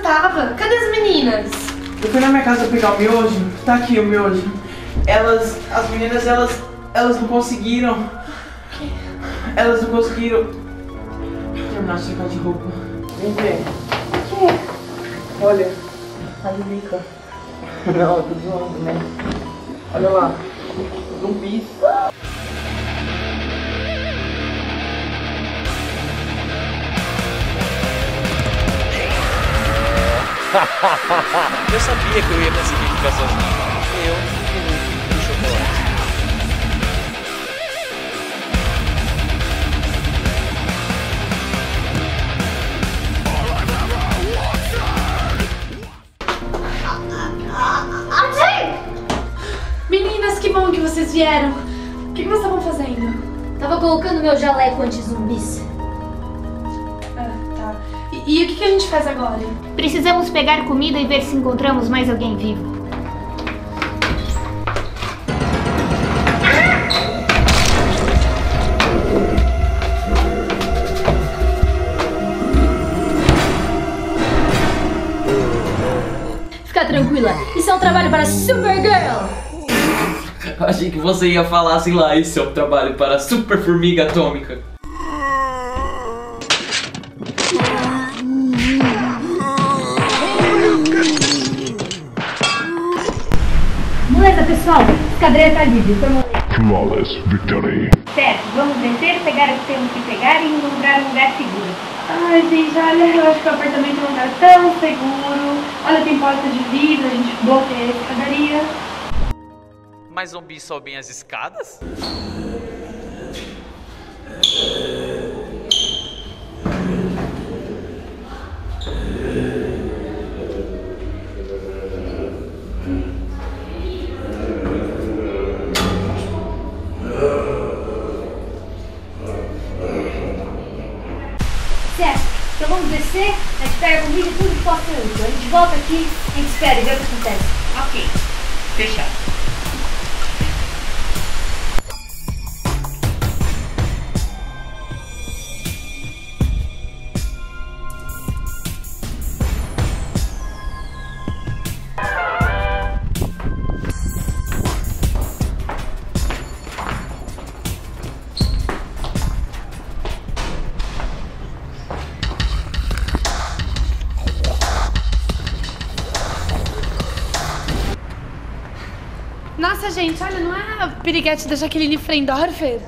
tava. Cadê as meninas? Eu fui na minha casa pegar o miojo. Tá aqui o miojo. As meninas, elas não conseguiram. Elas não conseguiram terminar de trocar de roupa. Vem ver. O quê? Olha, a Lilica. Não, eu tô zoando, né? Olha lá, zumbis. Eu sabia que eu ia conseguir ficar sozinho. Eu e o chocolate. Meninas, que bom que vocês vieram. O que vocês estavam fazendo? Tava colocando meu jaleco anti-zumbis. Ah, tá. E o que a gente faz agora? Precisamos pegar comida e ver se encontramos mais alguém vivo. Fica tranquila, isso é um trabalho para Supergirl! Achei que você ia falar assim lá, isso é um trabalho para a Super Formiga Atômica. Beleza, pessoal, a escadeira tá livre, Flawless victory. certo, vamos descer, pegar o que temos que pegar e encontrar um lugar seguro. Ai, gente, olha, eu acho que o apartamento não tá tão seguro. Olha, tem porta de vidro, a gente bloqueia a escadaria. Mas zumbis sobem as escadas? Certo, então vamos descer, a gente pega a comida e tudo que possa ser útil. A gente volta aqui, a gente espera e vê o que acontece. Ok, fechado. Nossa, gente, olha, não é a piriguete da Jaqueline Frendorfer?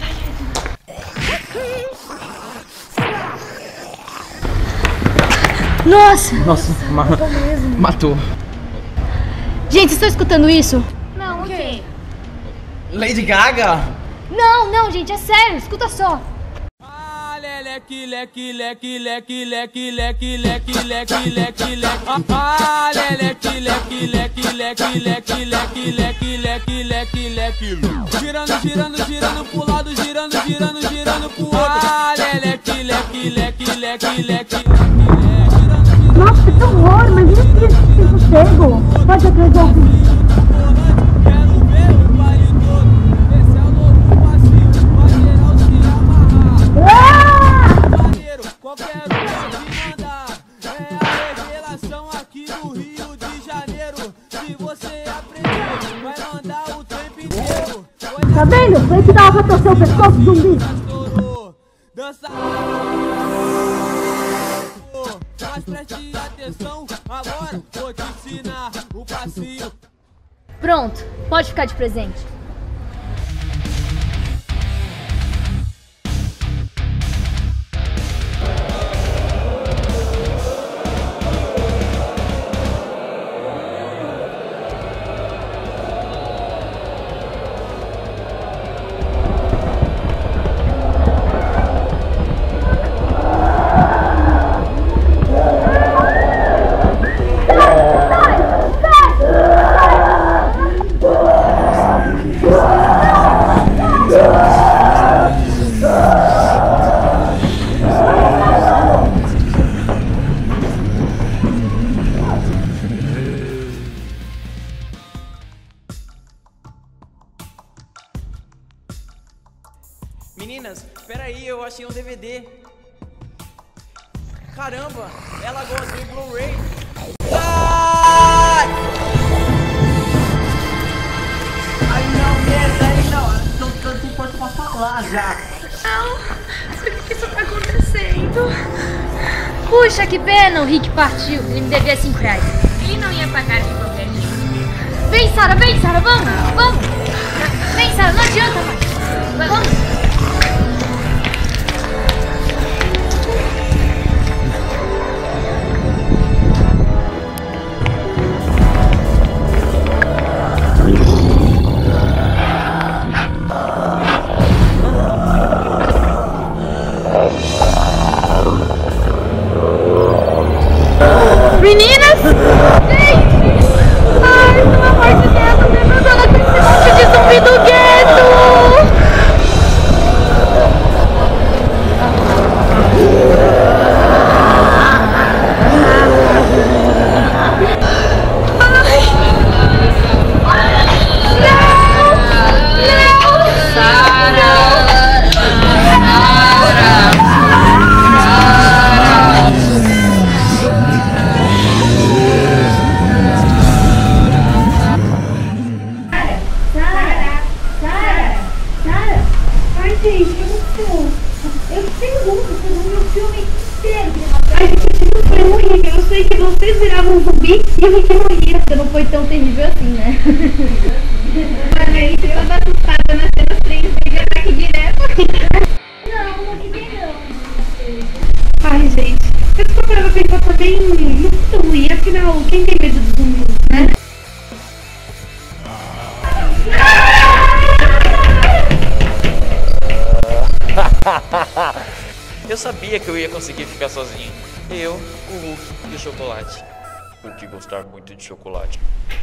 Nossa! Nossa, matou. Gente, vocês estão escutando isso? Não, o quê? Lady Gaga? Não, gente, é sério, escuta só. Leque, leque, leque, leque, leque, leque, leque, leque, leque, leque. Ah, leque, leque, leque, leque, leque, leque, leque, leque, leque, leque. Girando, girando, girando pro lado, girando, girando, girando pro outro. Ah, leque, leque, leque, leque, leque, leque. Nossa, que horror, mas isso tem sossego. Pode acreditar. Quero ver o baile todo. Esse é o novo passinho, pra geral se amarrar. Maneiro, qualquer um pode mandar. É a revelação aqui do Rio de Janeiro. Se você aprender, vai mandar o tempo inteiro. Tá vendo? Foi que dava pra torcer o pescoço do zumbi. Dança. Mas preste atenção, agora vou te ensinar o passinho. Pronto, pode ficar de presente. Caramba, é Lagoazinha Blu-ray. Ai! Ai não, merda, ai não. Não tem força pra falar já. Não, mas por que isso tá acontecendo? Puxa, que pena, o Rick partiu. Ele me devia 5 reais. Ele não ia pagar de qualquer jeito. Vem, Sara, vamos, vamos. Vem, Sara, não adianta mais. Vamos. Meninas! Gente! Ai, pelo amor de Deus, me mandou com esse monte de zumbi do gueto! Eu sei que vocês viravam um zumbi e o Rick morria. Não foi tão terrível assim, né? Mas aí você tava assustada nas cenas 3 e ataque direto. Não fiquei não. Ai, gente. Mas se for parar pra pensar também, não foi tão ruim. Afinal, quem tem medo dos zumbis, né? Eu sabia que eu ia conseguir ficar sozinho. Eu, o Hulk e o chocolate. Por que gostar muito de chocolate?